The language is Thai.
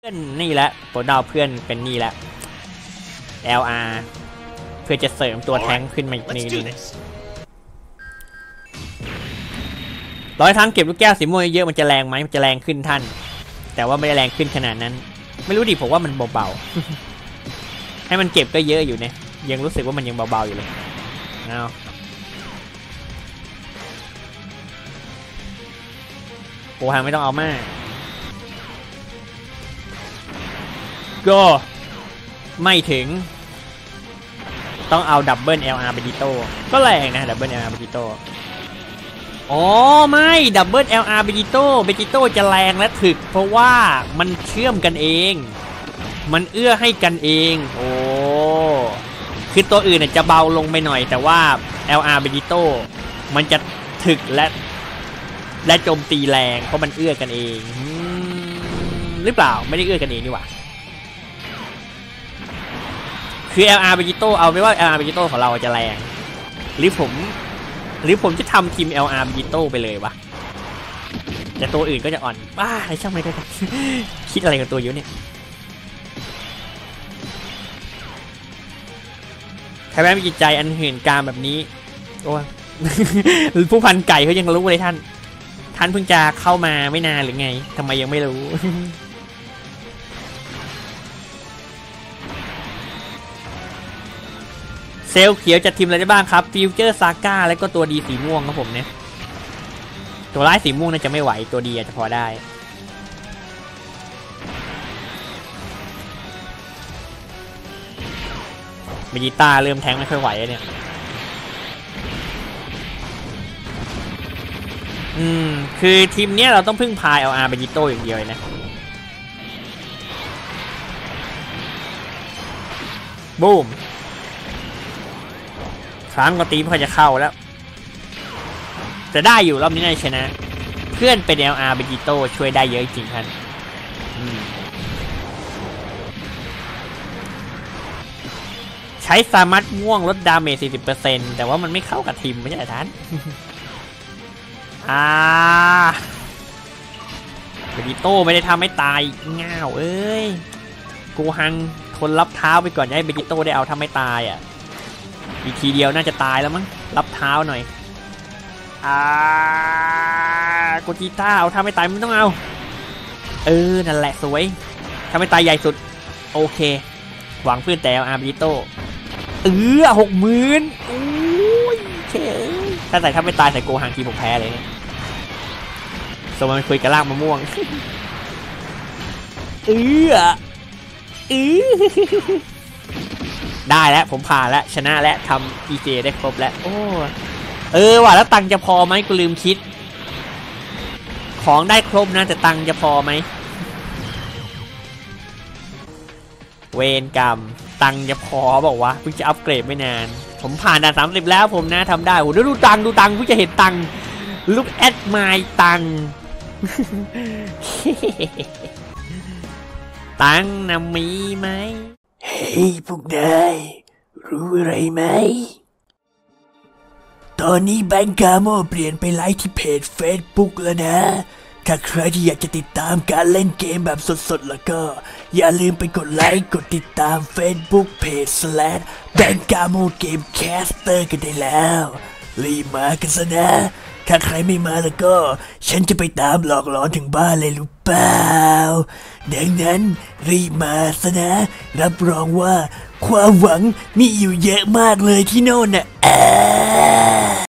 พื่อนนี่แหละผมเดาเพื่อนเป็นนี่แหละ LR เพื่อจะเสริมตัวแทงขึ้นมาอีกนิดนึงร้อยทั้งเก็บลูกแก้วสีม่วงเยอะมันจะแรงไหมมันจะแรงขึ้นท่านแต่ว่าไม่ได้แรงขึ้นขนาดนั้นไม่รู้ดิผมว่ามันเบาๆให้มันเก็บก็เยอะอยู่เนี่ยยังรู้สึกว่ามันยังเบาๆอยู่เลยเอาโอ้หางไม่ต้องเอามากก็ไม่ถึงต้องเอาดับเบิล LR เบจิโต้ก็แรงนะดับเบิล LR เบจิโต้อ๋อไม่ดับเบิล LR เบจิโต้จะแรงและถึกเพราะว่ามันเชื่อมกันเองมันเอื้อให้กันเองโอ้คือตัวอื่นจะเบาลงไปหน่อยแต่ว่า LR เบจิโต้มันจะถึกและโจมตีแรงเพราะมันเอื้อกันเองหรือเปล่าไม่ได้เอื้อกันเองนี่หว่าคือ LR เบจิโต้เอาไว้ว่า LR เบจิโต้ของเราจะแรงหรือผมจะทำทีม LR เบจิโต้ไปเลยวะแต่ตัวอื่นก็จะอ่อนบ้าอะไรช่างไม่ได้ คิดอะไรกับตัวเยอะเนี่ยใครแม้มีจิตใจอันเห็นการแบบนี้โอ้ ผู้พันไก่เขายังรู้เลยท่านเพิ่งจะเข้ามาไม่นานหรือไงทำไมยังไม่รู้ เซลล์เขียวจัดทีมอะไรได้บ้างครับฟิวเจอร์ซาก้าแล้วก็ตัวดีสีม่วงครับผมเนี่ยตัวร้ายสีม่วงน่าจะไม่ไหวตัวดีอาจจะพอได้เมจิต้าเริ่มแทงไม่ค่อยไหวเนี่ยคือทีมเนี้ยเราต้องพึ่งพา LR เบจิโต้อย่างเดียวเลยนะบูมครั้งก็ตีไม่ค่อยจะเข้าแล้วจะได้อยู่รอบนี้น่าจะชนะเพื่อนเป็น LR เบจิโต้ช่วยได้เยอะจริงท่านใช้สามัดม่วงลดดาเมจ 40% แต่ว่ามันไม่เข้ากับทีมไม่ใช่ท่านเบจิโต้ไม่ได้ทำให้ตายง่าวเอ้ยกูฮังทนรับเท้าไปก่อนให้เบจิโต้ได้เอาทำให้ตายอ่ะอีกทีเดียวน่าจะตายแล้วมั้งรับเท้าหน่อยโกจิต้าเอาทำให้ตายไม่ต้องเอานั่นแหละสวยทำให้ตายใหญ่สุดโอเคหวังเพื่อนแต่เอาเบจิโต้60,000โอ้ยเฉยถ้าใส่ทำให้ตายใส่โกฮังทีผมแพ้เลยเนี่ยสมมติมันคุยกับลากมะม่วงได้แล้วผมผ่านแล้วชนะแล้วทำ EJ ได้ครบแล้วโอ้ว่ะแล้วตังจะพอไหมกูลืมคิดของได้ครบนะแต่ตังจะพอไหมเวรกรรมตังจะพอบอกว่าเพิ่งจะอัปเกรดไม่นานผมผ่านด่าน30แล้วผมนะทำได้โหดูตังเพิ่งจะเห็นตังลุกแอดไมล์ตัง ตังนะมีไหมเฮ้ยพวกนายรู้อะไรไหมตอนนี้แบงก์กาโมเปลี่ยนไปไลฟ์ที่เพจ Facebook แล้วนะถ้าใครที่อยากจะติดตามการเล่นเกมแบบสดๆแล้วก็อย่าลืมไปกดไลค์กดติดตาม Facebook Page / แบงก์กาโมเกมแคสเตอร์กันได้แล้วรีบมากันซะนะถ้าใครไม่มาแล้วก็ฉันจะไปตามหลอกหลอนถึงบ้านเลยรู้เปล่าดังนั้นรีบมาซะนะรับรองว่าความหวังมีอยู่เยอะมากเลยที่โน่นน่ะ